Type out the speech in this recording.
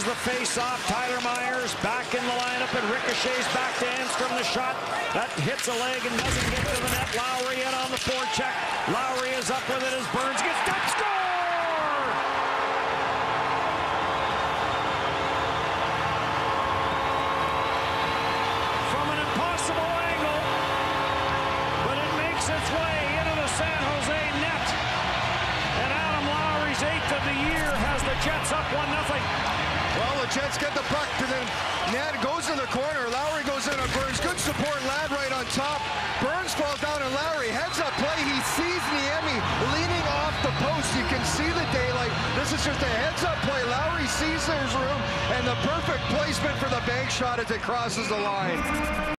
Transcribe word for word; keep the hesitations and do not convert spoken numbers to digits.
the face-off. Tyler Myers back in the lineup and ricochets back to Enstrom. The shot that hits a leg and doesn't get to the net. Lowry in on the forecheck. Lowry is up with it as Burns gets that score! From an impossible angle, but it makes its way into the San Jose net. And Adam Lowry's eighth of the year has the Jets up one nothing. Well, the Jets get the puck, and then Ned goes in the corner. Lowry goes in on Burns. Good support, Ladd right on top. Burns falls down, and Lowry heads up play. He sees Niemi leaning off the post. You can see the daylight. This is just a heads up play. Lowry sees there's room, and the perfect placement for the bank shot as it crosses the line.